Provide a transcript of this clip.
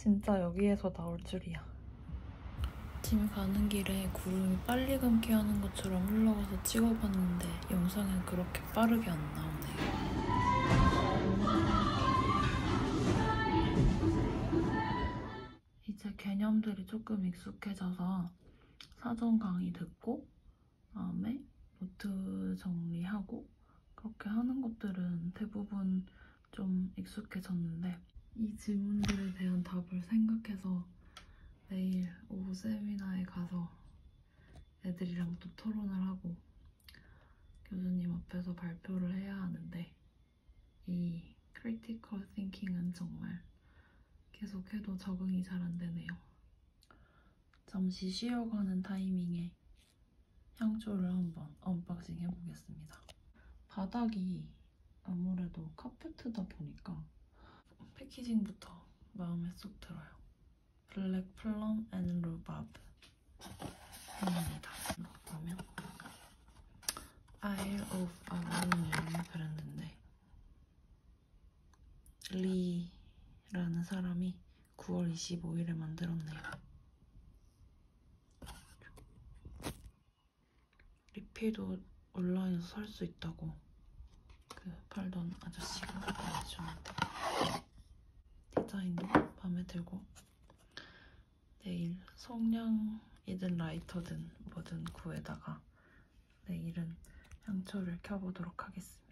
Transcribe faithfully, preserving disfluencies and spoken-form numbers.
진짜 여기에서 나올 줄이야. 짐 가는 길에 구름이 빨리 감기 하는 것처럼 흘러가서 찍어봤는데 영상엔 그렇게 빠르게 안 나오네요. 이제 개념들이 조금 익숙해져서 사전 강의 듣고 그다음에 노트 정리하고 그렇게 하는 것들은 대부분 좀 익숙해졌는데 이 질문들에 대한 답을 생각해서 내일 오후 세미나에 가서 애들이랑 또 토론을 하고 교수님 앞에서 발표를 해야 하는데 이 크리티컬 띵킹은 정말 계속해도 적응이 잘 안 되네요. 잠시 쉬어가는 타이밍에 향초를 한번 언박싱 해보겠습니다. 바닥이 아무래도 카페트다 보니까 패키징부터 마음에 쏙 들어요. 블랙 플럼 앤 루바브 입니다. 보면 Isle of Avon이라는 브랜드인데 리라는 사람이 구월 이십오일에 만들었네요. 리필도 온라인에서 살 수 있다고 그 팔던 아저씨가 알려주는데 디자인도 마음에 들고 내일 성냥이든 라이터든 뭐든 구에다가 내일은 향초를 켜보도록 하겠습니다.